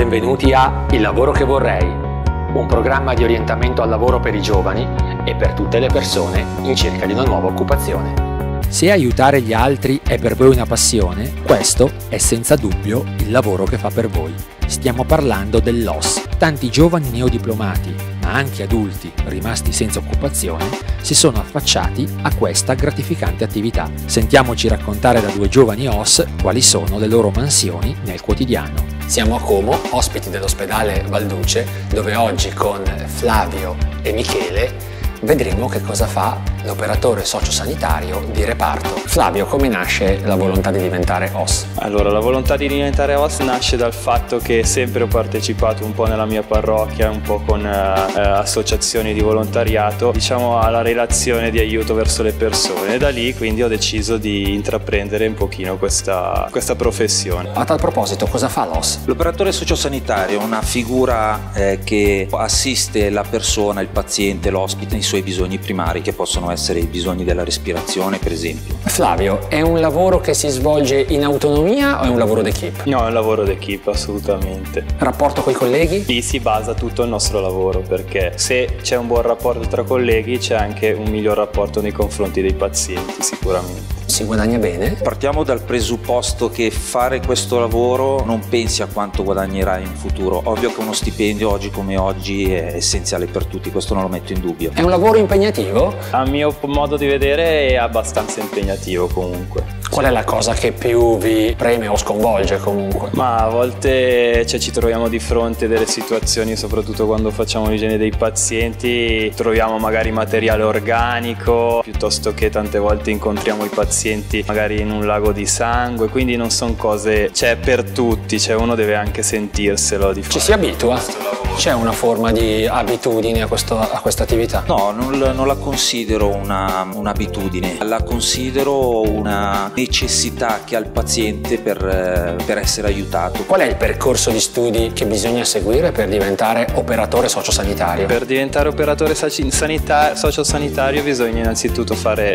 Benvenuti a Il lavoro che vorrei, un programma di orientamento al lavoro per i giovani e per tutte le persone in cerca di una nuova occupazione. Se aiutare gli altri è per voi una passione, questo è senza dubbio il lavoro che fa per voi. Stiamo parlando dell'OS. Tanti giovani neodiplomati, ma anche adulti rimasti senza occupazione, si sono affacciati a questa gratificante attività. Sentiamoci raccontare da due giovani OS quali sono le loro mansioni nel quotidiano. Siamo a Como, ospiti dell'ospedale Valduce, dove oggi con Flavio e Michele vedremo che cosa fa l'operatore sociosanitario di reparto. Flavio, come nasce la volontà di diventare OS? Allora, la volontà di diventare OS nasce dal fatto che sempre ho partecipato un po' nella mia parrocchia, un po' con associazioni di volontariato, diciamo alla relazione di aiuto verso le persone, e da lì quindi ho deciso di intraprendere un pochino questa professione. A tal proposito, cosa fa l'OS? L'operatore sociosanitario è una figura che assiste la persona, il paziente, l'ospite nei suoi bisogni primari, che possono essere i bisogni della respirazione, per esempio. Flavio, è un lavoro che si svolge in autonomia o è un lavoro d'equipe? No, è un lavoro d'equipe, assolutamente. Rapporto con i colleghi? Lì si basa tutto il nostro lavoro, perché se c'è un buon rapporto tra colleghi c'è anche un miglior rapporto nei confronti dei pazienti, sicuramente. Si guadagna bene? Partiamo dal presupposto che fare questo lavoro non pensi a quanto guadagnerai in futuro. Ovvio che uno stipendio oggi come oggi è essenziale per tutti, questo non lo metto in dubbio. È un lavoro impegnativo? A mio modo di vedere è abbastanza impegnativo comunque. Qual è la cosa che più vi preme o sconvolge comunque? Ma a volte ci troviamo di fronte a delle situazioni, soprattutto quando facciamo l'igiene dei pazienti, troviamo magari materiale organico, piuttosto che tante volte incontriamo i pazienti magari in un lago di sangue, quindi non sono cose, c'è per tutti, uno deve anche sentirselo di fare. Ci si abitua? C'è una forma di abitudine a questa attività? No, non la considero un'abitudine, la considero una necessità che ha il paziente per essere aiutato. Qual è il percorso di studi che bisogna seguire per diventare operatore sociosanitario? Per diventare operatore sociosanitario bisogna innanzitutto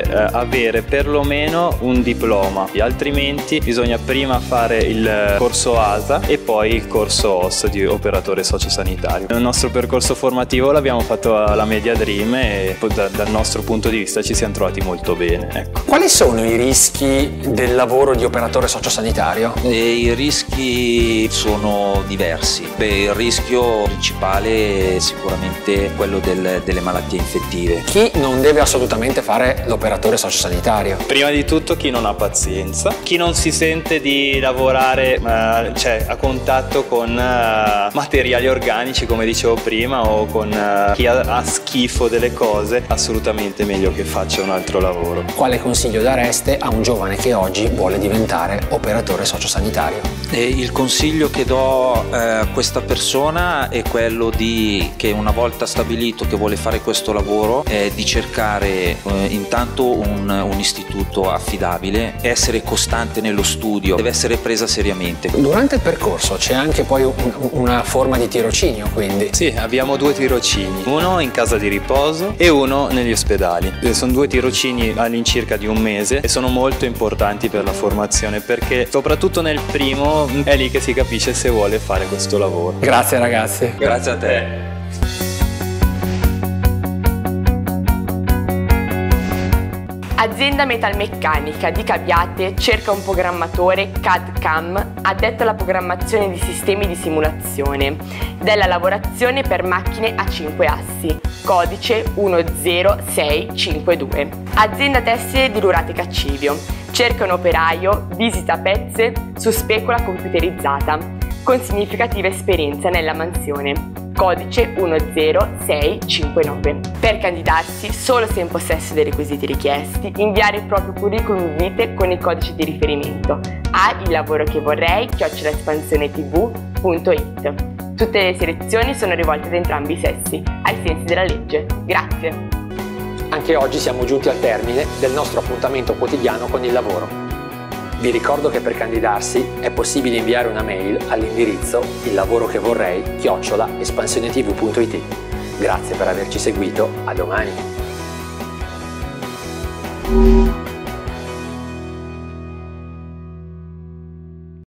avere perlomeno un diploma, altrimenti bisogna prima fare il corso ASA e poi il corso OS di operatore sociosanitario. Il nostro percorso formativo l'abbiamo fatto alla Media Dream e dal nostro punto di vista ci siamo trovati molto bene. Ecco. Quali sono i rischi del lavoro di operatore sociosanitario? I rischi sono diversi. Il rischio principale è sicuramente quello delle malattie infettive. Chi non deve assolutamente fare l'operatore sociosanitario? Prima di tutto chi non ha pazienza, chi non si sente di lavorare a contatto con materiali organici, come dicevo prima, o con chi ha schifo delle cose, assolutamente meglio che faccia un altro lavoro. Quale consiglio dareste a un giovane che oggi vuole diventare operatore sociosanitario? Il consiglio che do a questa persona è quello che una volta stabilito che vuole fare questo lavoro è di cercare intanto un istituto affidabile, essere costante nello studio, deve essere presa seriamente. Durante il percorso c'è anche poi una forma di tirocinio, quindi? Sì, abbiamo 2 tirocini, uno in casa di riposo e uno negli ospedali. Sono 2 tirocini all'incirca di un mese e sono molto importanti per la formazione, perché soprattutto nel primo è lì che si capisce se vuole fare questo lavoro. Grazie ragazzi. Grazie a te. Azienda metalmeccanica di Cabiate cerca un programmatore CAD/CAM addetto alla programmazione di sistemi di simulazione della lavorazione per macchine a 5 assi, codice 10652. Azienda tessile di Lurate Caccivio cerca un operaio, visita pezze su specola computerizzata con significativa esperienza nella mansione, codice 10659. Per candidarsi, solo se in possesso dei requisiti richiesti, inviare il proprio curriculum vitae con il codice di riferimento a illavorochevorrei@espansionetv.it. Tutte le selezioni sono rivolte ad entrambi i sessi, ai sensi della legge. Grazie! Anche oggi siamo giunti al termine del nostro appuntamento quotidiano con il lavoro. Vi ricordo che per candidarsi è possibile inviare una mail all'indirizzo illavorochevorrei@espansionetv.it. Grazie per averci seguito, a domani!